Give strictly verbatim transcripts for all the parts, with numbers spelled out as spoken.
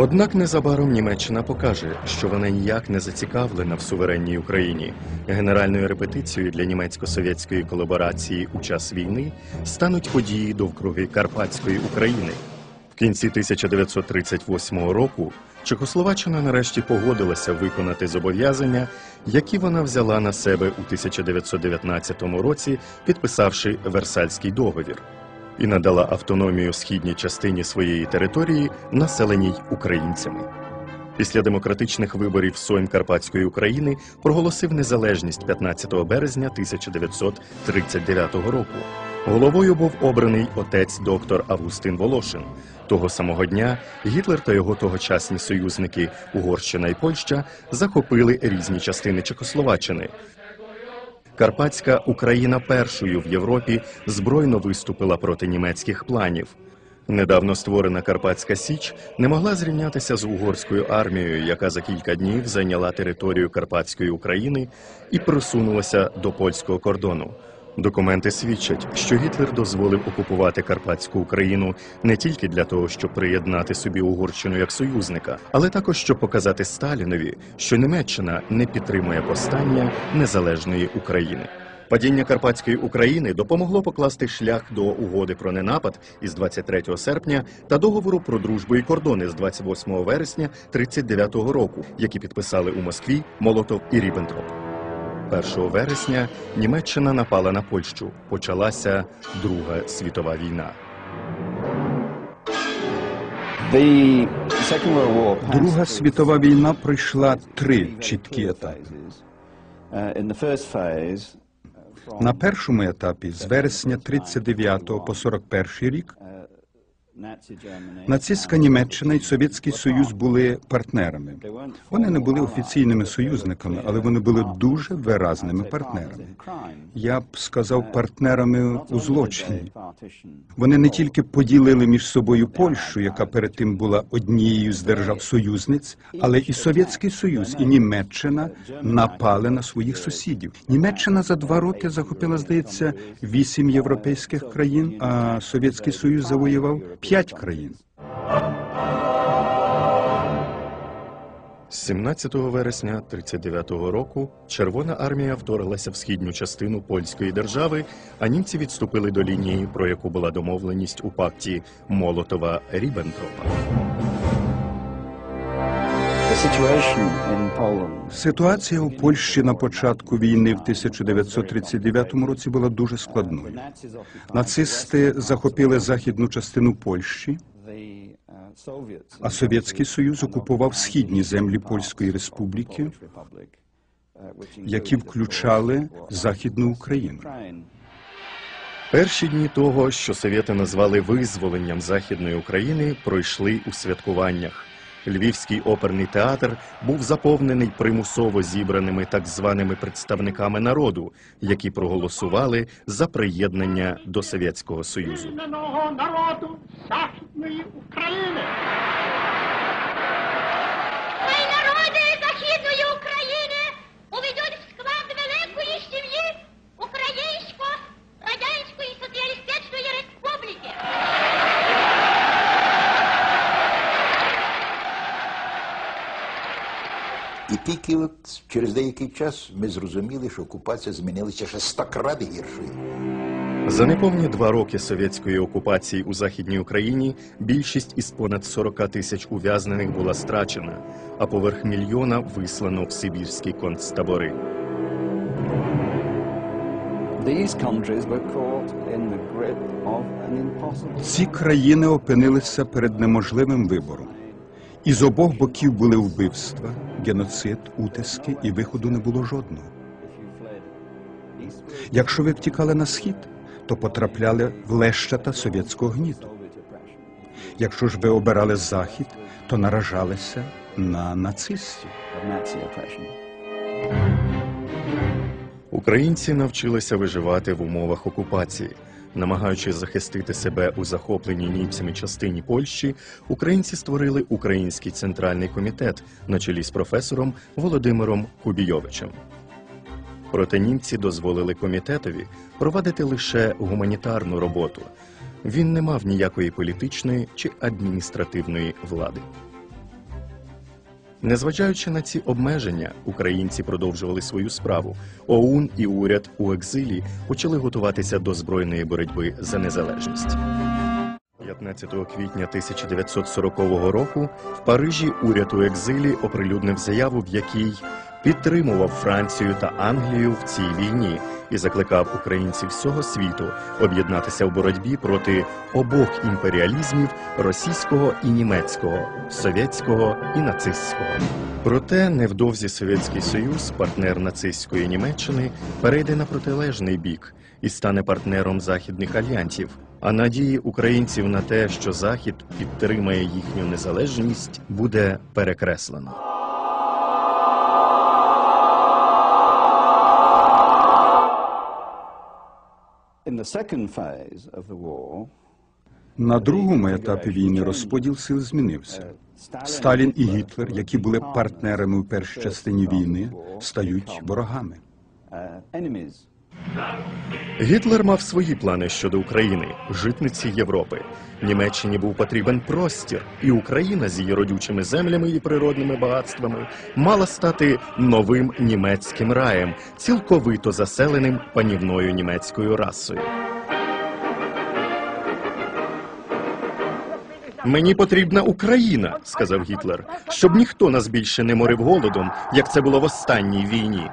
Однак незабаром Німеччина покаже, що вона ніяк не зацікавлена в суверенній Україні. Генеральною репетицією для німецько-совєтської колаборації у час війни стануть події довкруги Карпатської України. В кінці тисяча дев'ятсот тридцять восьмого року Чехословаччина нарешті погодилася виконати зобов'язання, які вона взяла на себе у тисяча дев'ятсот дев'ятнадцятому році, підписавши Версальський договір, і надала автономію східній частині своєї території, населеній українцями. Після демократичних виборів Сейм Карпатської України проголосив незалежність п'ятнадцятого березня тисяча дев'ятсот тридцять дев'ятого року. Головою був обраний отець доктор Августин Волошин. Того самого дня Гітлер та його тогочасні союзники Угорщина і Польща захопили різні частини Чехословаччини. Карпатська Україна першою в Європі збройно виступила проти німецьких планів. Недавно створена Карпатська Січ не могла зрівнятися з угорською армією, яка за кілька днів зайняла територію Карпатської України і просунулася до польського кордону. Документи свідчать, що Гітлер дозволив окупувати Карпатську Україну не тільки для того, щоб приєднати собі Угорщину як союзника, але також щоб показати Сталінові, що Німеччина не підтримує повстання незалежної України. Падіння Карпатської України допомогло покласти шлях до угоди про ненапад із двадцять третього серпня та договору про дружбу і кордони з двадцять восьмого вересня тридцять дев'ятого року, які підписали у Москві Молотов і Ріббентроп. першого вересня Німеччина напала на Польщу. Почалася Друга світова війна. Друга світова війна пройшла три чіткі етапи. На першому етапі з вересня тридцять дев'ятого по сорок перший рік нацистська Німеччина і Совєтський Союз були партнерами. Вони не були офіційними союзниками, але вони були дуже виразними партнерами. Я б сказав, партнерами у злочині. Вони не тільки поділили між собою Польщу, яка перед тим була однією з держав-союзниць, але і Совєтський Союз, і Німеччина напали на своїх сусідів. Німеччина за два роки захопила, здається, вісім європейських країн, а Совєтський Союз завоював п'ять країн. сімнадцятого вересня тридцять дев'ятого року Червона армія вторглася в східню частину польської держави, а німці відступили до лінії, про яку була домовленість у пакті Молотова-Ріббентропа. Ситуація у Польщі на початку війни в тисяча дев'ятсот тридцять дев'ятому році була дуже складною. Нацисти захопили західну частину Польщі, а Совєтський Союз окупував східні землі Польської Республіки, які включали Західну Україну. Перші дні того, що совєти назвали визволенням Західної України, пройшли у святкуваннях. Львівський оперний театр був заповнений примусово зібраними так званими представниками народу, які проголосували за приєднання до Совєтського Союзу. Народу Західної України! Хай народи Західної України увійдуть в склад великої сім'ї Українсько-Радянської Соціалістичної Республіки! І тільки от через деякий час ми зрозуміли, що окупація змінилася ще стократ гіршою. За неповні два роки совєтської окупації у Західній Україні більшість із понад сорока тисяч ув'язнених була страчена, а поверх мільйона вислано в сибірські концтабори. Ці країни опинилися перед неможливим вибором. І з обох боків були вбивства, геноцид, утиски, і виходу не було жодного. Якщо ви втікали на схід, то потрапляли в лещата совєтського гніту. Якщо ж ви обирали захід, то наражалися на нацистів. Українці навчилися виживати в умовах окупації. Намагаючись захистити себе у захопленій німцями частині Польщі, українці створили Український центральний комітет на чолі з професором Володимиром Кубійовичем. Проте німці дозволили комітетові провадити лише гуманітарну роботу. Він не мав ніякої політичної чи адміністративної влади. Незважаючи на ці обмеження, українці продовжували свою справу. ОУН і уряд у екзилі почали готуватися до збройної боротьби за незалежність. п'ятнадцятого квітня тисяча дев'ятсот сорокового року в Парижі уряд у екзилі оприлюднив заяву, в якій підтримував Францію та Англію в цій війні і закликав українців всього світу об'єднатися в боротьбі проти обох імперіалізмів – російського і німецького, совєтського і нацистського. Проте невдовзі Совєтський Союз, партнер нацистської Німеччини, перейде на протилежний бік і стане партнером західних альянсів. А надії українців на те, що Захід підтримає їхню незалежність, буде перекреслено. In the second phase of the war, На другому етапі війни розподіл сил змінився. Сталін і Гітлер, які були партнерами у першій частині війни, стають ворогами. uh, enemies. Гітлер мав свої плани щодо України, житниці Європи. Німеччині був потрібен простір, і Україна з її родючими землями і природними багатствами мала стати новим німецьким раєм, цілковито заселеним панівною німецькою расою. «Мені потрібна Україна», – сказав Гітлер, – «щоб ніхто нас більше не морив голодом, як це було в останній війні».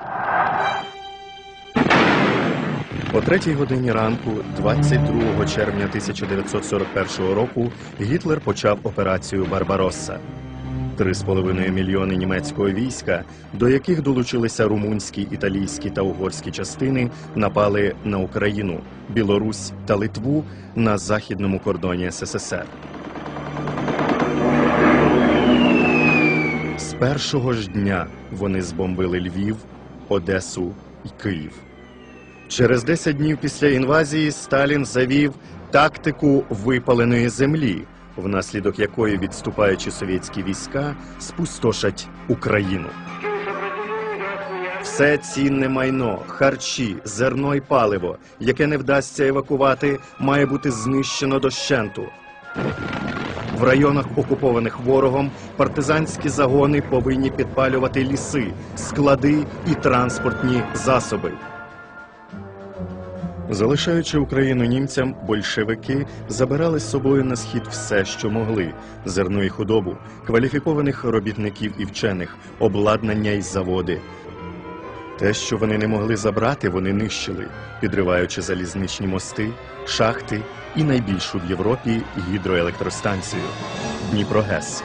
О третій годині ранку, двадцять другого червня тисяча дев'ятсот сорок першого року, Гітлер почав операцію «Барбаросса». Три з половиною мільйони німецького війська, до яких долучилися румунські, італійські та угорські частини, напали на Україну, Білорусь та Литву на західному кордоні ес ес ес ер. З першого ж дня вони збомбили Львів, Одесу і Київ. Через десять днів після інвазії Сталін завів тактику випаленої землі, внаслідок якої відступаючі совєтські війська спустошать Україну. Все цінне майно, харчі, зерно і паливо, яке не вдасться евакувати, має бути знищено дощенту. В районах, окупованих ворогом, партизанські загони повинні підпалювати ліси, склади і транспортні засоби. Залишаючи Україну німцям, большевики забирали з собою на схід все, що могли – зерно і худобу, кваліфікованих робітників і вчених, обладнання і заводи. Те, що вони не могли забрати, вони нищили, підриваючи залізничні мости, шахти і найбільшу в Європі гідроелектростанцію – Дніпрогес.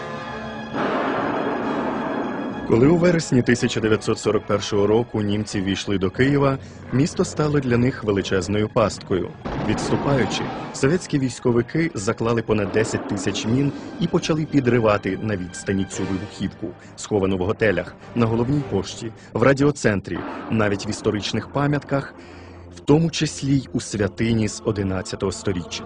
Коли у вересні тисяча дев'ятсот сорок першого року німці війшли до Києва, місто стало для них величезною пасткою. Відступаючи, совєтські військовики заклали понад десять тисяч мін і почали підривати на відстані цю вибухівку, сховану в готелях, на головній пошті, в радіоцентрі, навіть в історичних пам'ятках, в тому числі й у святині з одинадцятого сторіччя.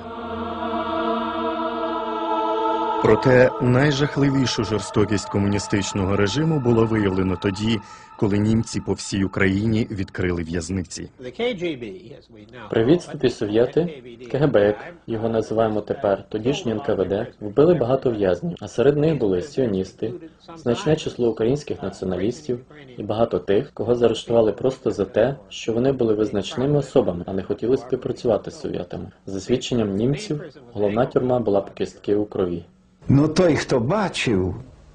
Проте найжахливішу жорстокість комуністичного режиму було виявлено тоді, коли німці по всій Україні відкрили в'язниці. При відступі совєти, ка ге бе, як його називаємо тепер, тодішнє ен ка ве де, вбили багато в'язнів, а серед них були сіоністи, значне число українських націоналістів і багато тих, кого заарештували просто за те, що вони були визначними особами, а не хотіли співпрацювати з совєтами. За свідченням німців, головна тюрма була по кістки у крові. Ну той, хто бачив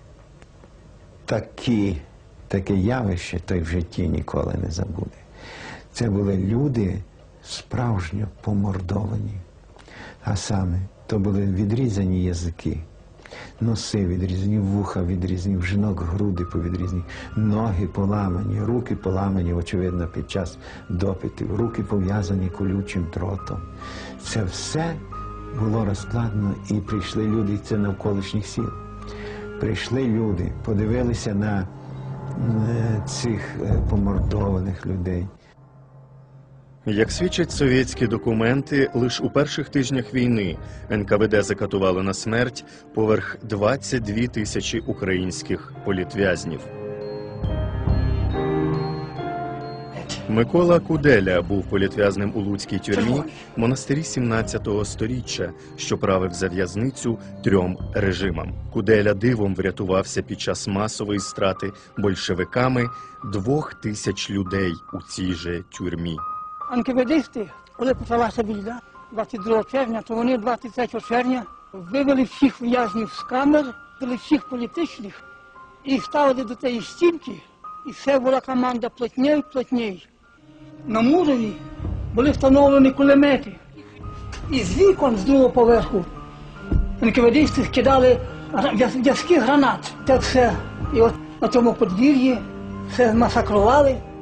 такі, таке явище, той в житті ніколи не забуде. Це були люди справжньо помордовані. А саме, то були відрізані язики, носи відрізані, вуха відрізані, в жінок груди повідрізані, ноги поламані, руки поламані, очевидно, під час допитів, руки пов'язані колючим дротом. Це все було розкладено, і прийшли люди, це навколишніх сіл. Прийшли люди, подивилися на цих помордованих людей. Як свідчать совєтські документи, лише у перших тижнях війни ен ка ве де закатувало на смерть поверх двадцять дві тисячі українських політв'язнів. Микола Куделя був політв'язнем у Луцькій тюрмі в монастирі сімнадцятого сторіччя, що правив за в'язницю трьом режимам. Куделя дивом врятувався під час масової страти большевиками двох тисяч людей у цій же тюрмі. Анкеведисти, коли почалася війна, двадцять другого червня, то вони двадцять третього червня вивели всіх в'язнів з камер, вивели всіх політичних і ставили до тієї стінки, і все була команда плотней, плотней. На мурові були встановлені кулемети. І з вікон з другого поверху анкеведисти скидали в'язки гранат. Це все. І от на цьому подвір'ї все змасакрували.